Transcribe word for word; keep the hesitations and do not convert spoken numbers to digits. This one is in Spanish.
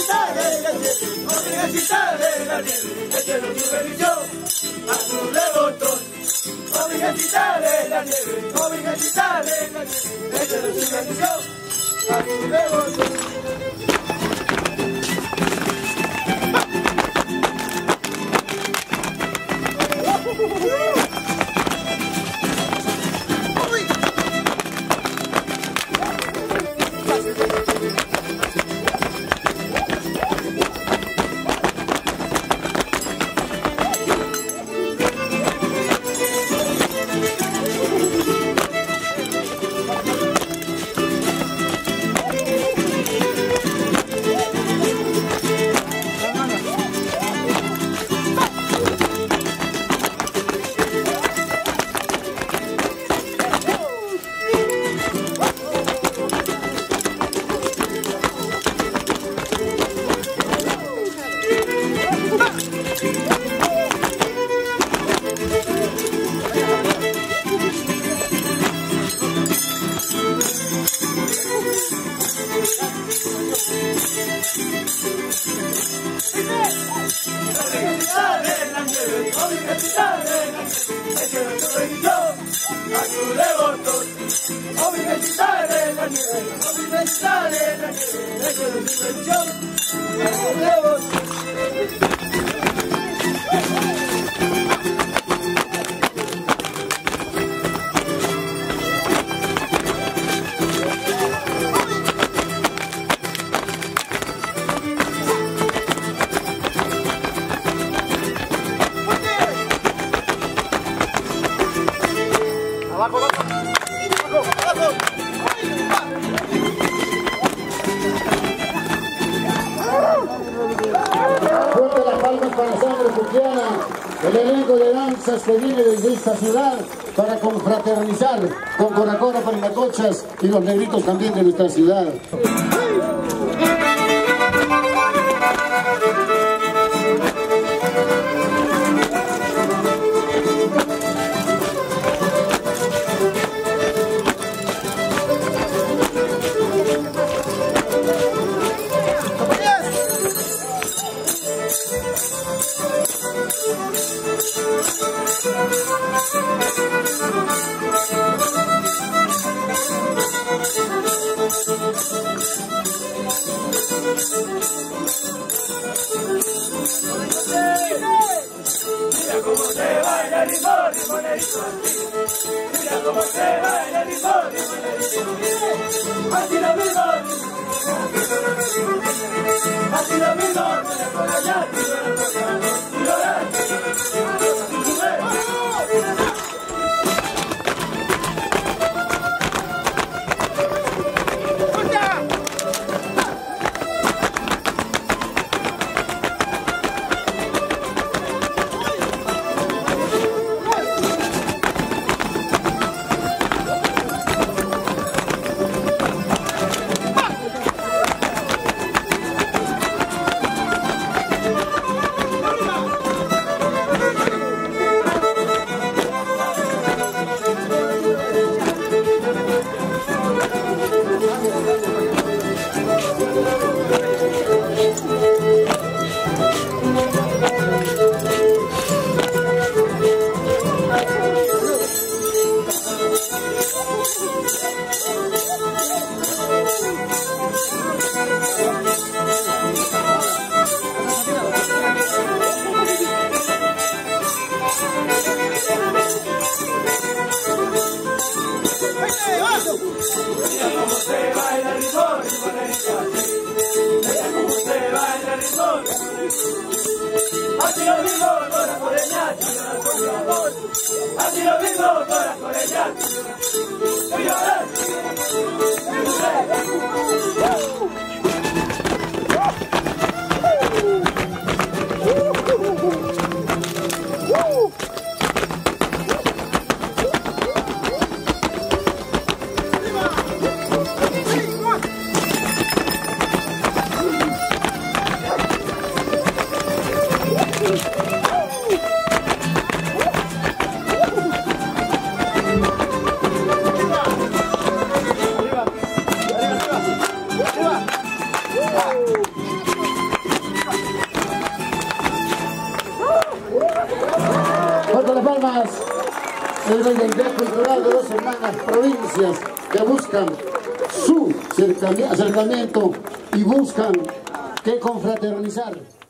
de la nieve, Virgencita de la nieve, échale su bendición a su rebotón. Oh Virgencita de la nieve, oh Virgencita de la nieve, échale su bendición a su rebotón. El elenco de danzas que viene desde esta ciudad para confraternizar con Coracora, Parimacochas y los negritos también de nuestra ciudad. Mira cómo se baila el limón, limonerito así. Mira cómo se baila el limón, limonerito así. Lo mismo, así lo mismo, por allá, y llorar, y llorar. Mira cómo se baila el limón, limonerito así. Mira cómo se baila el limón, limonerito. Así lo mismo con la coreña, con mi amor. Así lo mismo con la coreña. Y llorar, y llorar. palmas, el identidad cultural de dos hermanas provincias que buscan su acercamiento y buscan que confraternizar.